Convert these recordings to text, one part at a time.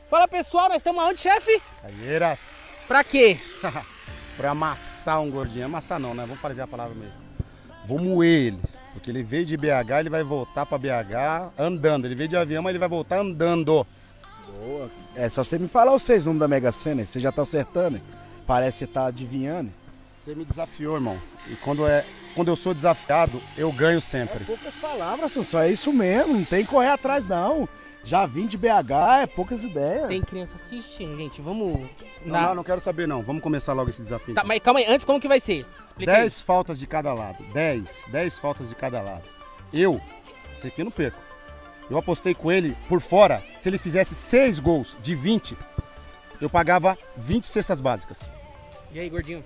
Fala pessoal, nós estamos aonde, chefe? Caieiras. Pra quê? Pra amassar um gordinho. Amassar não, né? Vamos fazer a palavra mesmo. Vou moer ele. Porque ele veio de BH, ele vai voltar pra BH andando. Ele veio de avião, mas ele vai voltar andando. Boa. É só você me falar os 6 números da Mega Sena, você já tá acertando. Parece que você tá adivinhando. Você me desafiou, irmão. E quando eu sou desafiado, eu ganho sempre. É poucas palavras, Sansão, é isso mesmo. Não tem que correr atrás, não. Já vim de BH, é poucas ideias. Tem criança assistindo, gente. Vamos... Não quero saber não. Vamos começar logo esse desafio. Tá, mas calma aí. Antes, como que vai ser? Explica 10 faltas de cada lado. 10 faltas de cada lado. Esse aqui eu não perco. Eu apostei com ele por fora. Se ele fizesse 6 gols de 20, eu pagava 20 cestas básicas. E aí, gordinho?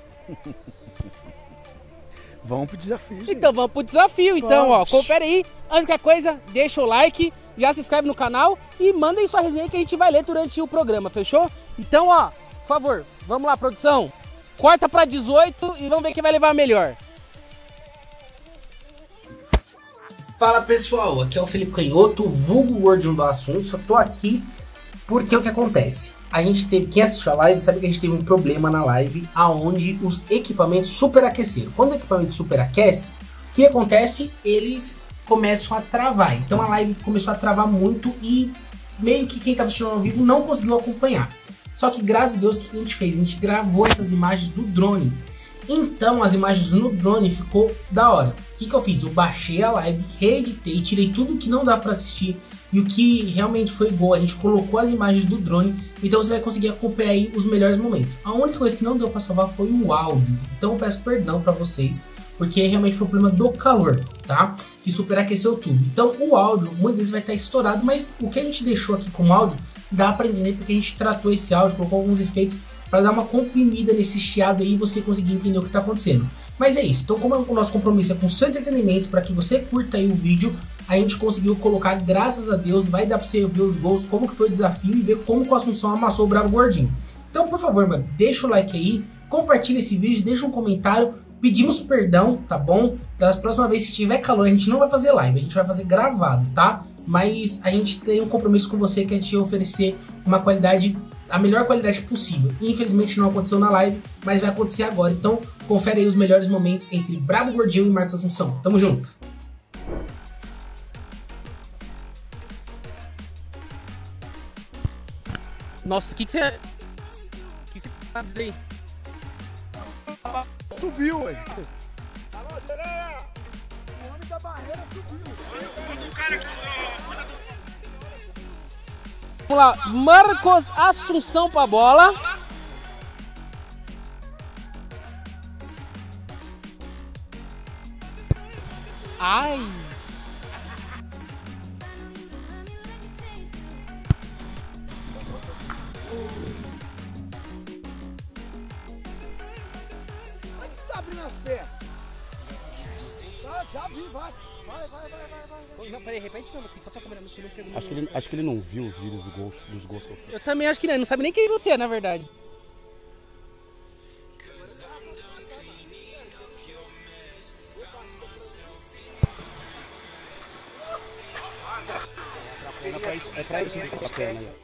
Vamos pro desafio, gente. Então vamos pro desafio, então, ó. Confere aí. Antes de qualquer coisa, deixa o like, já se inscreve no canal e manda aí sua resenha que a gente vai ler durante o programa, fechou? Então, ó, por favor, vamos lá, produção. Corta pra 18 e vamos ver quem vai levar a melhor. Fala pessoal, aqui é o Felipe Canhoto, vulgo gordinho do assunto. Só tô aqui porque o que acontece? A gente teve, quem assistiu a live sabe que a gente teve um problema na live aonde os equipamentos superaqueceram. Quando o equipamento superaquece, o que acontece? Eles começam a travar. Então a live começou a travar muito e meio que quem estava assistindo ao vivo não conseguiu acompanhar. Só que graças a Deus, o que a gente fez? A gente gravou essas imagens do drone. Então as imagens no drone ficou da hora. O que eu fiz? Eu baixei a live, reeditei, tirei tudo que não dá para assistir. E o que realmente foi igual, a gente colocou as imagens do drone, então você vai conseguir acompanhar aí os melhores momentos. A única coisa que não deu para salvar foi o áudio, então eu peço perdão para vocês, porque realmente foi o problema do calor, tá? Que superaqueceu tudo. Então o áudio muitas vezes vai estar estourado, mas o que a gente deixou aqui como áudio, dá para entender porque a gente tratou esse áudio, colocou alguns efeitos para dar uma comprimida nesse chiado aí e você conseguir entender o que está acontecendo. Mas é isso, então como o nosso compromisso é com seu entretenimento, para que você curta aí o vídeo, a gente conseguiu colocar, graças a Deus, vai dar pra você ver os gols, como que foi o desafio e ver como que o Assunção amassou o Bravo Gordinho. Então, por favor, mano, deixa o like aí, compartilha esse vídeo, deixa um comentário, pedimos perdão, tá bom? Das próximas vezes, se tiver calor, a gente não vai fazer live, a gente vai fazer gravado, tá? Mas a gente tem um compromisso com você que é de oferecer uma qualidade, a melhor qualidade possível. Infelizmente não aconteceu na live, mas vai acontecer agora. Então, confere aí os melhores momentos entre Bravo Gordinho e Marcos Assunção. Tamo junto! Nossa, o que você faz daí? Subiu, ué. Alô, Sereia! O homem da barreira subiu. Vamos lá, Marcos Assunção pra bola. Ai! Tá abrindo as pernas. Já vi, vai. Não, peraí, repete não, só pra câmera não. Acho que ele não viu os vídeos dos gols que eu fiz. Eu também acho que não, ele não sabe nem quem você é, na verdade. É pra isso que a perna aí.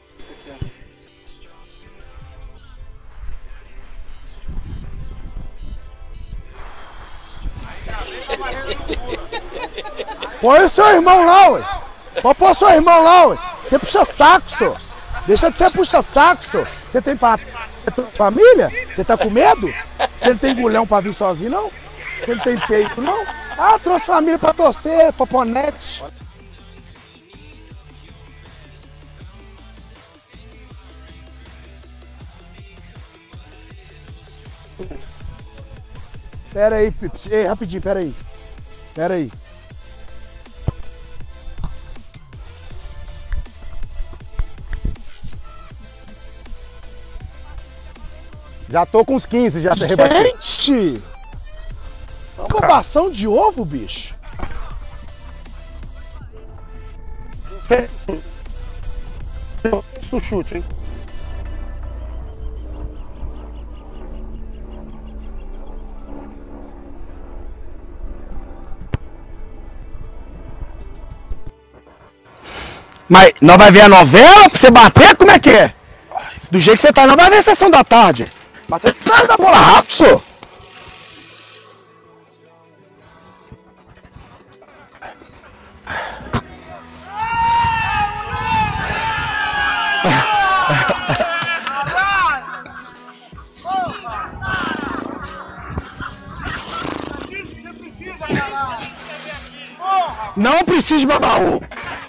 Põe o seu irmão lá, ué. Pode pôr o seu irmão lá, ué. Você puxa saco, senhor. Deixa de ser puxa saco, senhor. Você tem família? Você tá com medo? Você não tem gulhão pra vir sozinho, não? Você não tem peito, não? Ah, trouxe família pra torcer, poponete. Pera aí, Pips. Ei, rapidinho, pera aí. Pera aí. Já tô com uns 15, já se rebatido. Gente! É uma bobação de ovo, bicho. Do chute, hein? Mas nós vai ver a novela pra você bater? Como é que é? Do jeito que você tá, nós vai ver a sessão da tarde. Mas você precisa da bola rápido, senhor. Não precisa de babaú.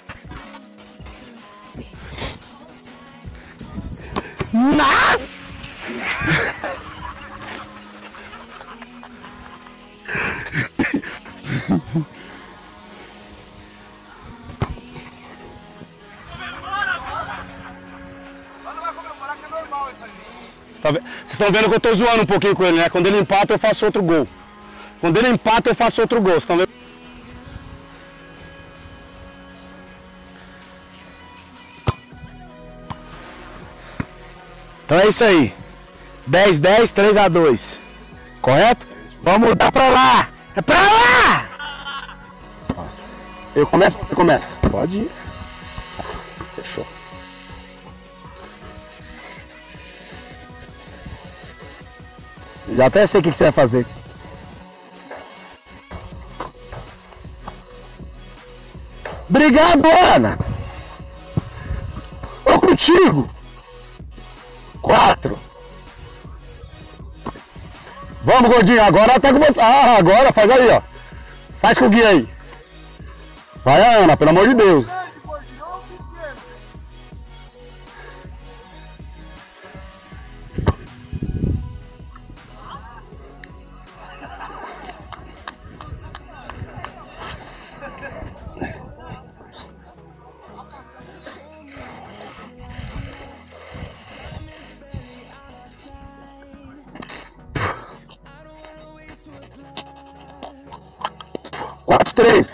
Nossa! Vocês estão vendo que eu tô zoando um pouquinho com ele, né? Quando ele empata, eu faço outro gol. Quando ele empata, eu faço outro gol. Vocês estão vendo? Então é isso aí. 10-10, 3-2. Correto? Vamos mudar pra lá. É pra lá! Eu começo ou você começa? Pode ir. Fechou. Já até sei o que você vai fazer. Obrigado, Ana. Tô contigo. 4. Vamos, gordinho. Agora tá com você. Ah, agora faz aí, ó. Faz com o Gui aí. Vai, Ana, pelo amor de Deus. Quatro, 3.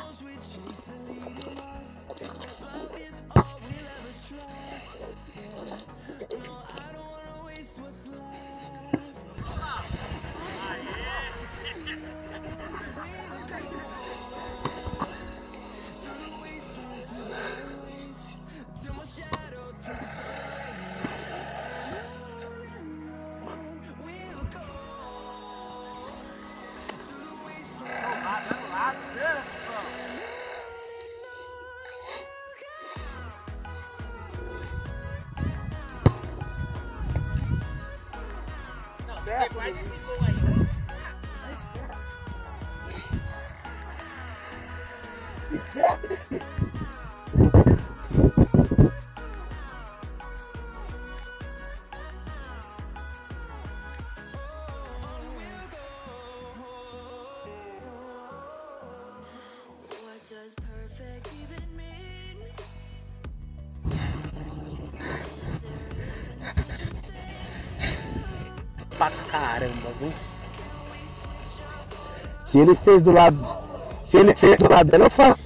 Pra caramba, viu? Se ele fez do lado dela, eu faço.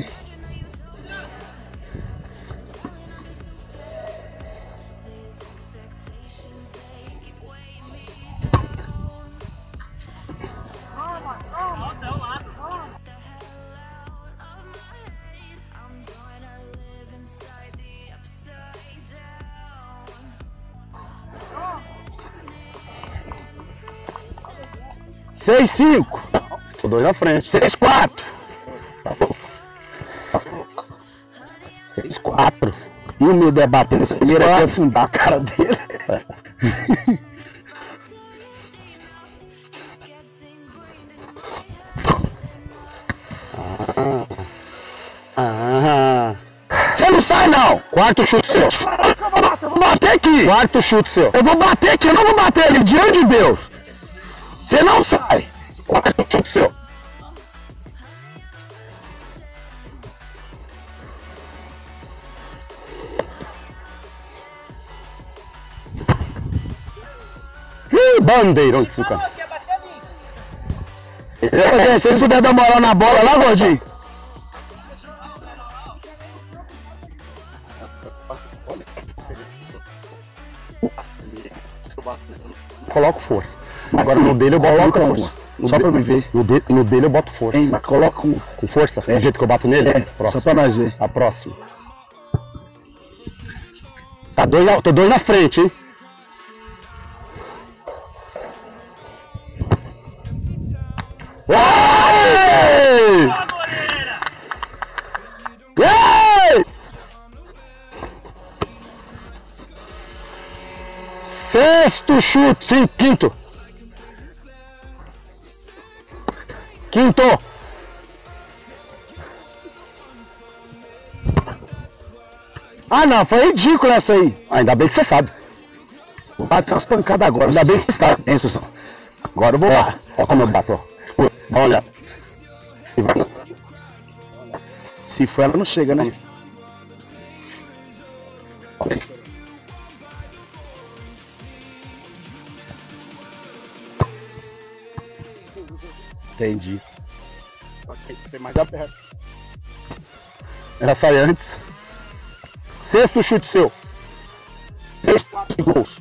Seis, 5. Tô 2 na frente. 6, 4. 6, 4. E o medo é bater nesse primeiro aqui, afundar a cara dele. Você não sai, não. Quarto chute seu. Eu vou bater aqui. Quarto chute seu. Eu vou bater aqui, eu não vou bater ali, diante de Deus. Você não sai. Quarto chute seu. Ih, bandeirão de fica. Se vocês puderem dar moral na bola lá, gordinho. Coloco força. Agora no dele eu boto muita força. Só pra me ver. No dele eu boto força. Hein, mas coloca um. Com força? Do jeito que eu bato nele? Só pra nós ver. A próxima. Tá tô dois na frente, hein? Ei! Ei! Sexto chute, sim, quinto. Quinto. Ah, não, foi ridículo essa aí. Ainda bem que você sabe. Vou bater umas pancadas agora. Ainda bem que você sabe, hein, Sussão? Agora eu vou lá. Olha como eu bato, ó. Escuta, dá uma olhada. Se for, ela não chega, né? Entendi. Só que tem que ser mais aberto. Ela sai antes. Sexto chute seu. 3 gols.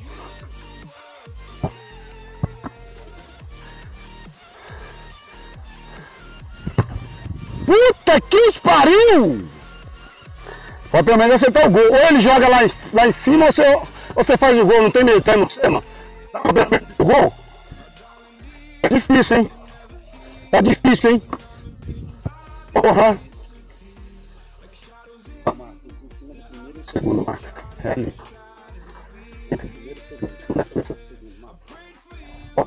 Puta que pariu! Pode pelo menos acertar o gol. Ou ele joga lá em cima ou você faz o gol. Não tem meio termo no cima. Dá pra perder o gol? É difícil, hein? Tá difícil, hein? Porra! Segundo marca. É ali. Entre primeiro e segundo. Ó.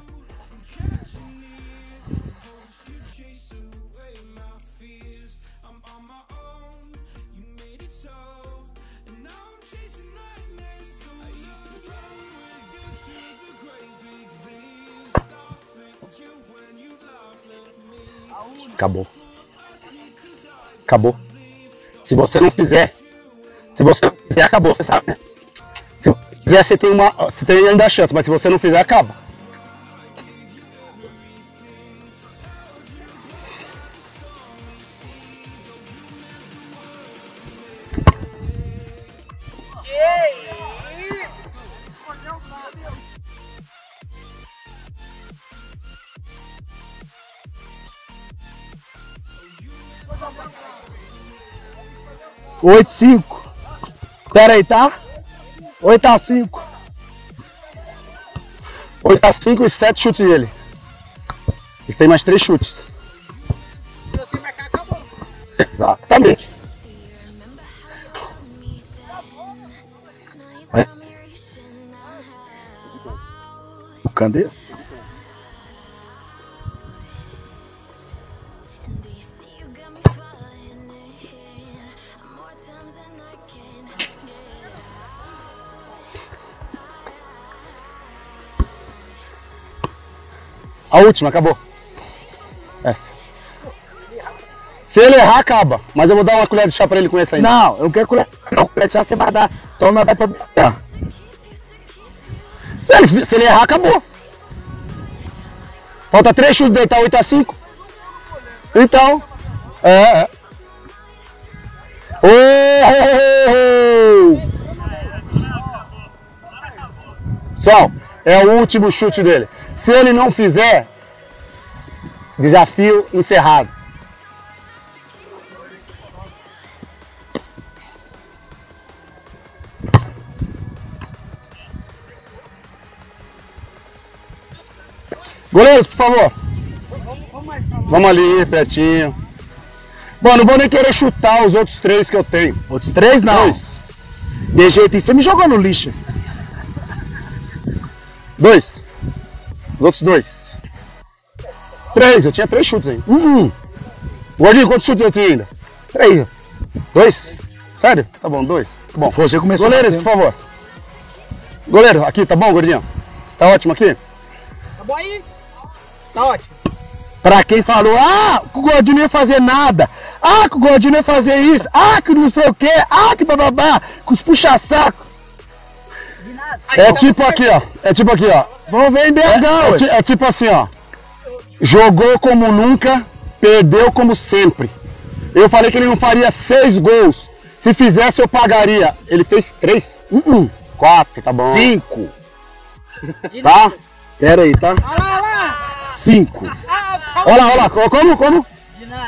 Acabou. Acabou. Se você não fizer, acabou, você sabe, né? Se você fizer, você tem ainda a chance, mas se você não fizer, acaba. Oito, 5. Pera aí, tá? 8-5. 8-5 e 7 chutes dele. Ele tem mais 3 chutes. Se você marcar, acabou. Exatamente. O Candeiro? A última, acabou. Essa. Se ele errar, acaba. Mas eu vou dar uma colher de chá pra ele com essa aí. Não, eu não quero colher. Não, colher de chá você vai dar. Toma, vai pra. Se ele errar, acabou. Falta 3 chutes dele, tá 8-5. Então. Sol, é o último chute dele. Se ele não fizer, desafio encerrado. Goleiros, por favor. Vamos ali, pertinho. Bom, não vou nem querer chutar os outros 3 que eu tenho. Outros 3 não. 2. De jeito, você me jogou no lixo. 2. Os outros 2. 3, eu tinha 3 chutes aí. Gordinho, quantos chutes eu tenho ainda? 3. 2? Sério? Tá bom, 2. Tá bom. Você começou. Goleiros, por favor. Goleiro, aqui, tá bom, gordinho? Tá ótimo aqui? Tá bom aí? Tá ótimo. Pra quem falou, que o Gordinho não ia fazer nada. Que o Gordinho não ia fazer isso. Que não sei o quê. Que bababá. Com os puxa-saco. De nada. É tipo aqui, ó. É tipo aqui, ó. Vamos ver em BH, É tipo assim, ó. Jogou como nunca, perdeu como sempre. Eu falei que ele não faria 6 gols. Se fizesse, eu pagaria. Ele fez 3. 4, tá bom. 5. Tá? Pera aí, tá? Olha lá, olha lá. 5. Olha lá, como? De Renato.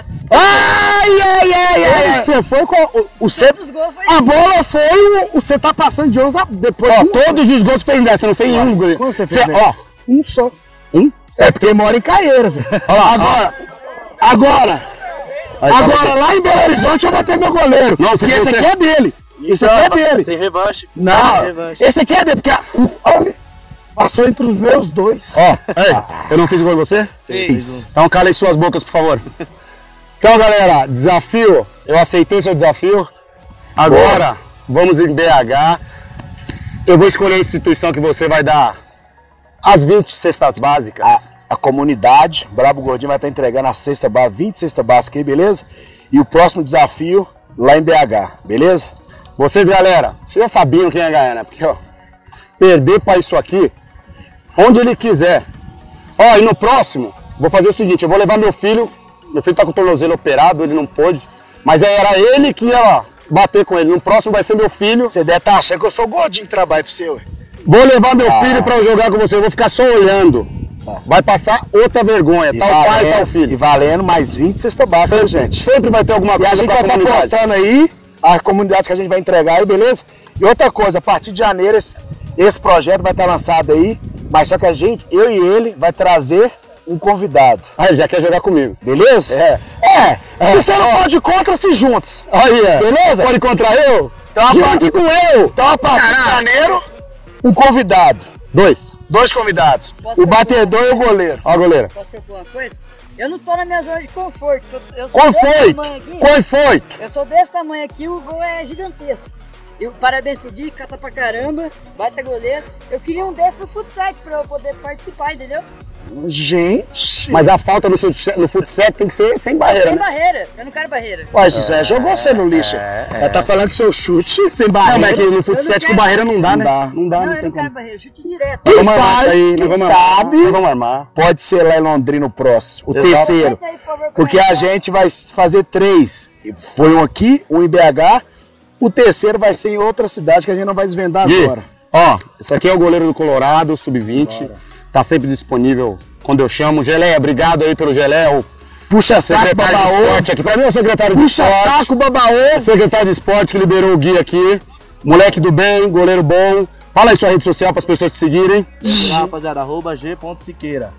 Ai. Você foi com a bola foi você tá passando de 11 depois. Ó, todos os gols fez dessa, você não fez nenhum gol. Como você fez? Ó, um só. Um? É porque mora em Caieiras. Olha lá, agora, lá em Belo Horizonte eu vou ter meu goleiro. Não, esse aqui é dele. Esse aqui é dele. Tem revanche. Não, esse aqui é dele, porque passou entre os meus dois. Ó, eu não fiz gol em você? Fiz. Então calem suas bocas, por favor. Então, galera, desafio. Eu aceitei seu desafio. Agora, vamos em BH. Eu vou escolher a instituição que você vai dar as 20 cestas básicas. A comunidade, Brabo Gordinho vai estar entregando a cesta básica, 20 cestas básicas aí, beleza? E o próximo desafio lá em BH, beleza? Vocês, galera, vocês já sabiam quem ia ganhar, né? Porque, ó, perder pra isso aqui, onde ele quiser. Ó, e no próximo, vou fazer o seguinte, eu vou levar meu filho tá com o tornozelo operado, ele não pôde, mas era ele que ia bater com ele. No próximo vai ser meu filho. Você deve estar achando que eu sou gordinho de trabalho pro seu. Vou levar meu filho pra eu jogar com você, eu vou ficar só olhando. Vai passar outra vergonha, tal pai, tal filho. E valendo mais 20 cestas básicas, gente. Sempre vai ter alguma coisa. E a gente vai estar postando aí a comunidade que a gente vai entregar aí, beleza? E outra coisa, a partir de janeiro esse projeto vai estar lançado aí, mas só que eu e ele vai trazer um convidado. Ah, ele já quer jogar comigo. Beleza? Se você não pode ir contra, se juntos. Aí, beleza? Pode contra eu? Então, junte com eu. Então, a partir de janeiro, um convidado. Dois convidados. O batedor e o goleiro. Ó, goleiro. Posso propor uma coisa? Eu não tô na minha zona de conforto. Eu sou desse tamanho aqui, o gol é gigantesco. Parabéns pro Gui, cata pra caramba, baita goleiro. Eu queria um desse no futsal pra eu poder participar, entendeu? Gente! Mas a falta no futsal tem que ser sem barreira, Sem barreira, eu não quero barreira. Ué, Gisele, jogou você no lixo. Ela tá falando que seu chute sem barreira. Não, mas aqui no futsal com barreira não dá, né? Não dá, Não, eu não quero barreira, chute direto. Quem sabe, vamos armar. Pode ser lá em Londrina o próximo, o terceiro. Porque a gente vai fazer 3. Foi um aqui, um em BH. O terceiro vai ser em outra cidade que a gente não vai desvendar agora. Ó, esse aqui é o goleiro do Colorado, sub-20. Tá sempre disponível quando eu chamo. Geleia, obrigado aí pelo Geleia. Puxa saco, Babaô. Aqui pra mim é o secretário de esporte. Puxa saco, Babaô. Secretário de esporte que liberou o Gui aqui. Moleque do bem, goleiro bom. Fala aí sua rede social para as pessoas te seguirem. Rapaziada, @g.siqueira.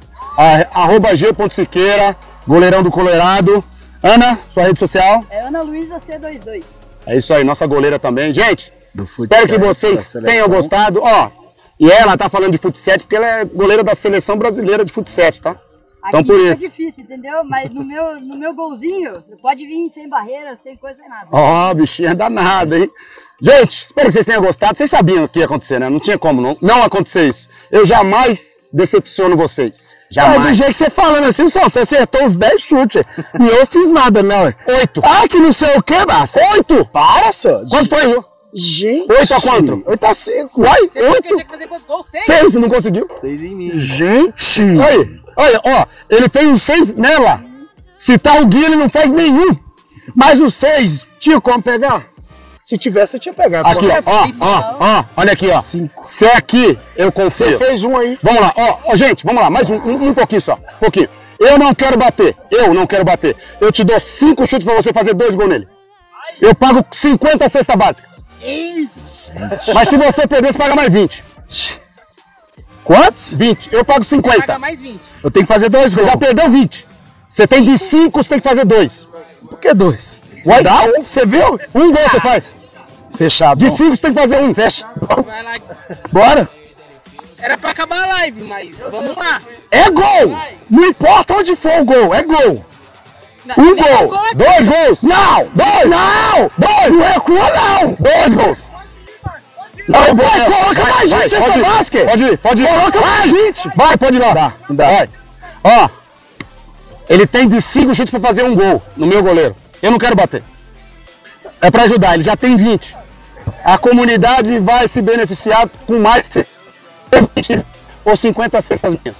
@g.siqueira, goleirão do Colorado. Ana, sua rede social? É Ana Luísa C22. É isso aí, nossa goleira também. Gente, espero que vocês tenham gostado. Ó, e ela tá falando de futsal porque ela é goleira da seleção brasileira de futsal, tá? Então por isso. É difícil, entendeu? Mas no meu golzinho, pode vir sem barreira, sem coisa, sem nada. Ó, bichinha danada, hein? Gente, espero que vocês tenham gostado. Vocês sabiam o que ia acontecer, né? Não tinha como não acontecer isso. Eu jamais decepciono vocês. Jamais. Do jeito que você falando assim, só você acertou os 10 chutes. E eu fiz nada, não. 8. Ah, que não sei o que, Márcio. 8. Para, só. Quanto foi, viu? Gente. 8 a quanto? 8 a 5. Uai, 8. Tinha que fazer quantos gols? 6? 6, não conseguiu. 6 em mim. Gente. Olha, ó, ele fez um 6 nela. Se tá o Gui, ele não faz nenhum. Mas o 6 tinha como pegar? Se tivesse, você tinha pegado. Aqui, ó, olha aqui, ó. 5. Se é aqui, eu confio. Você fez um aí. Vamos lá, ó, gente, vamos lá, mais um pouquinho só, um pouquinho. Eu não quero bater. Eu te dou 5 chutes pra você fazer 2 gols nele. Eu pago 50 cesta básica. Mas se você perder, você paga mais 20. Quantos? 20. Eu pago 50. Você paga mais 20. Eu tenho que fazer 2 Você gols. já perdeu 20. Você tem de 5, você tem que fazer 2. Por que 2? Uai, Dá um, você viu? Um gol você faz. Fechado. De 5 você tem que fazer 1. Fecha. Vai lá. Bora. Era pra acabar a live, mas vamos lá. É gol. Não importa onde for o gol, é gol. Um gol. 2 gols. Não. 2. Não. 2. Não recua, não. 2 gols. Não, vai, coloca mais gente, cesta básica. Pode ir. Coloca mais gente. Vai, pode ir lá. Dá. Vai. Ó, ele tem de 5 chutes pra fazer um gol no meu goleiro. Eu não quero bater. É pra ajudar, ele já tem 20. A comunidade vai se beneficiar com mais 20 ou 50 cestas minhas.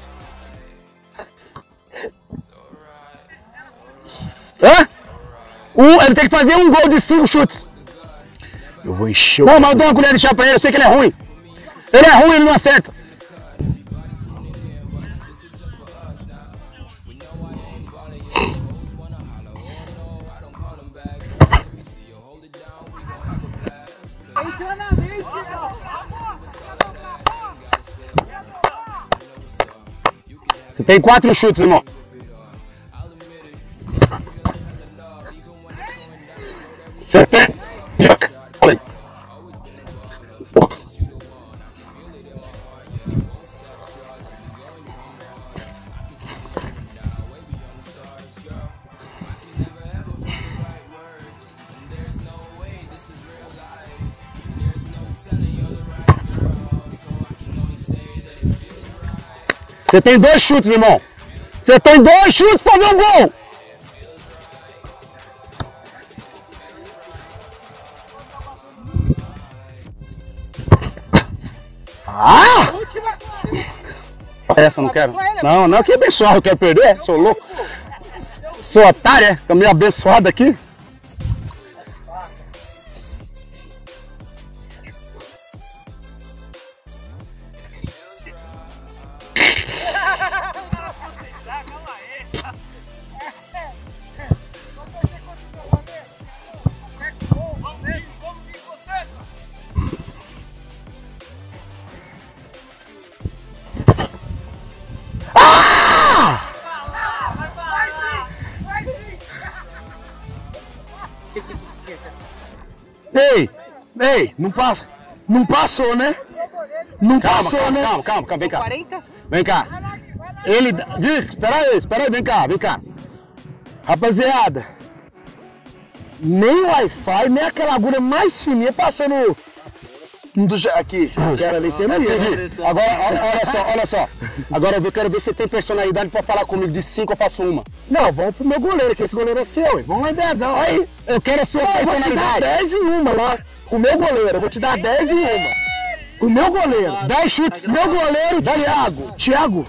Hã? Ele tem que fazer um gol de 5 chutes. Eu vou encher o... Não, mas eu dou uma colher de chá pra ele, eu sei que ele é ruim. Ele é ruim, ele não acerta. Você tem 4 chutes, irmão. Você tem... Olha. Você tem 2 chutes, irmão. Você tem 2 chutes pra fazer um gol. Ah! Essa eu não quero. Não, que abençoado, eu quero perder. Sou louco. Sou otário, é? Tô meio abençoado aqui. Ei, não passou, né? Não passou, né? Calma, vem cá. 40? Vem cá. Ele... Gui, espera aí, vem cá. Rapaziada, nem o Wi-Fi, nem aquela agulha mais fininha passou no... Aqui, quero ali, você não ia, Gui. Agora, olha só. Agora eu quero ver se você tem personalidade pra falar comigo. De 5 eu faço uma. Não, vamos pro meu goleiro, que esse goleiro é seu. Vamos lá em BH. Aí, eu quero a sua personalidade. Eu vou te dar 10 em uma lá. O meu goleiro, eu vou te dar 10 em uma. O meu goleiro, 10 chutes. Meu goleiro, Thiago.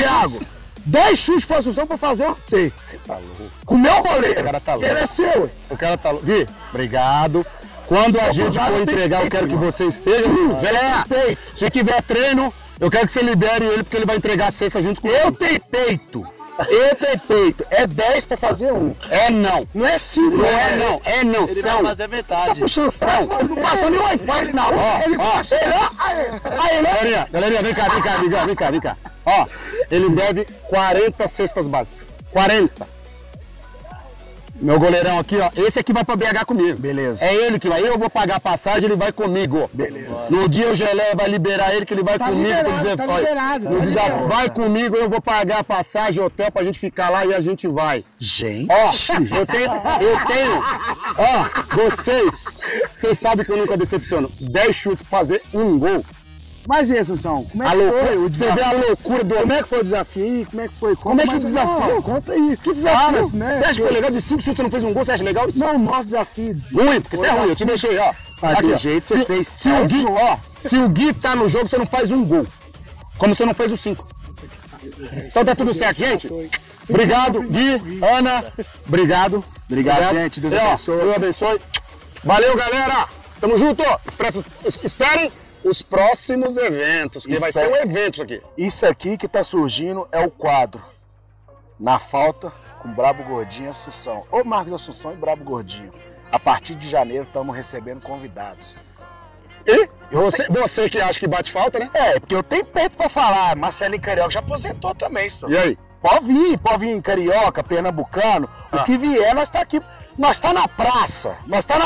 10 chutes pra Assunção pra fazer o você. Você tá louco. O meu goleiro. O cara tá louco. Ele é seu. O cara tá louco. Gui, obrigado. Quando a gente for entregar, eu quero que você esteja. Se tiver treino, eu quero que você libere ele, porque ele vai entregar a cesta junto com ele. Eu tenho peito. É 10 pra fazer um. Não é 5. Não. Ele vai fazer metade. Tá puxando saco. Não passou nem o Wi-Fi na hora. Ele passou. Galerinha, vem cá. Ó, ele deve 40 cestas básicas. 40. Meu goleirão aqui, ó. Esse aqui vai pra BH comigo. Beleza. É ele que vai. Eu vou pagar a passagem, ele vai comigo. Beleza. No dia o Gelé vai liberar ele, que ele vai comigo. Liberado. Vai comigo, eu vou pagar a passagem, hotel pra gente ficar lá e a gente vai. Gente. Ó, eu tenho. Ó, vocês sabem que eu nunca decepciono. 10 chutes pra fazer um gol. Mas e aí, Assunção? Como é que foi? Você vê a loucura do... Como é que foi o desafio aí? Como é que foi? Como é que o desafio? Conta aí. Que desafio? Você acha que foi legal? De 5 chutes você não fez um gol? Você acha legal isso? Não, nosso desafio. Ruim, porque você é ruim. Eu te deixei, ó. Aqui, jeito você fez. Se o Gui tá no jogo, você não faz um gol. Como você não fez os 5. Então tá tudo certo, gente? Obrigado, Gui, Ana. Obrigado, gente. Deus abençoe. Deus abençoe. Valeu, galera. Tamo junto. Esperem os próximos eventos, que vai ser um evento aqui. Isso aqui que tá surgindo é o quadro Na Falta com Brabo Gordinho e Assunção. Ou Marcos Assunção e Brabo Gordinho. A partir de janeiro estamos recebendo convidados. E você que acha que bate falta, né? É, porque eu tenho peito pra falar. Marcelinho Carioca já aposentou também, só. E aí? Pode vir Carioca, Pernambucano. O que vier, nós tá aqui. Nós tá na praça.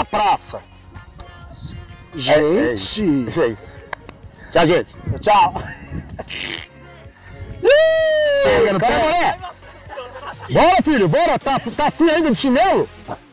Gente! É isso. Tchau, gente. Tchau. Pega no pé. Bora, filho, bora. Tá assim ainda de chinelo?